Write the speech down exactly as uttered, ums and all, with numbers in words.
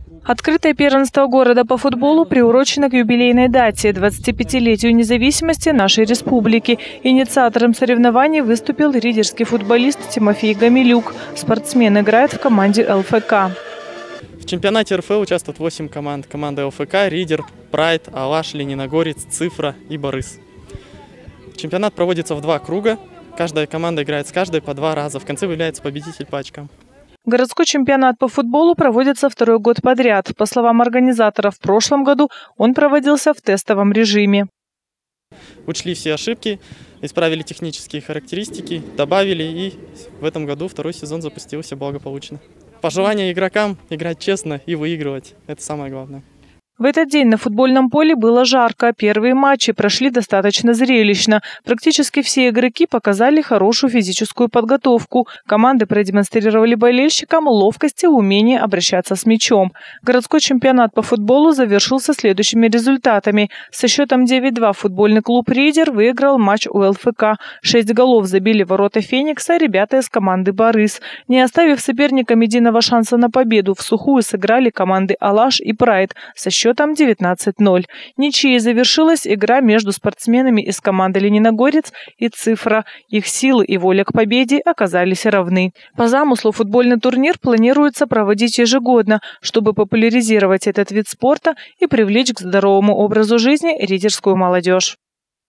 Открытое первенство города по футболу приурочено к юбилейной дате – двадцатипятилетию независимости нашей республики. Инициатором соревнований выступил ридерский футболист Тимофей Гамилюк. Спортсмен играет в команде эл эф ка. В чемпионате эр эф участвуют восемь команд. Команда эл эф ка, Ридер, Прайд, Алаш, Лениногорец, Цифра и Борис. Чемпионат проводится в два круга. Каждая команда играет с каждой по два раза. В конце выявляется победитель по очкам. Городской чемпионат по футболу проводится второй год подряд. По словам организаторов, в прошлом году он проводился в тестовом режиме. Учли все ошибки, исправили технические характеристики, добавили, и в этом году второй сезон запустился благополучно. Пожелание игрокам – играть честно и выигрывать. Это самое главное. В этот день на футбольном поле было жарко. Первые матчи прошли достаточно зрелищно. Практически все игроки показали хорошую физическую подготовку. Команды продемонстрировали болельщикам ловкость и умение обращаться с мячом. Городской чемпионат по футболу завершился следующими результатами. Со счетом девять-два футбольный клуб «Ридер» выиграл матч у эл эф ка. Шесть голов забили ворота «Феникса» ребята из команды «Борис». Не оставив соперникам единого шанса на победу, всухую сыграли команды «Алаш» и «Прайд» со счетом счетом девятнадцать ноль. Ничьей завершилась игра между спортсменами из команды «Лениногорец» и «Цифра». Их силы и воля к победе оказались равны. По замыслу футбольный турнир планируется проводить ежегодно, чтобы популяризировать этот вид спорта и привлечь к здоровому образу жизни ридерскую молодежь.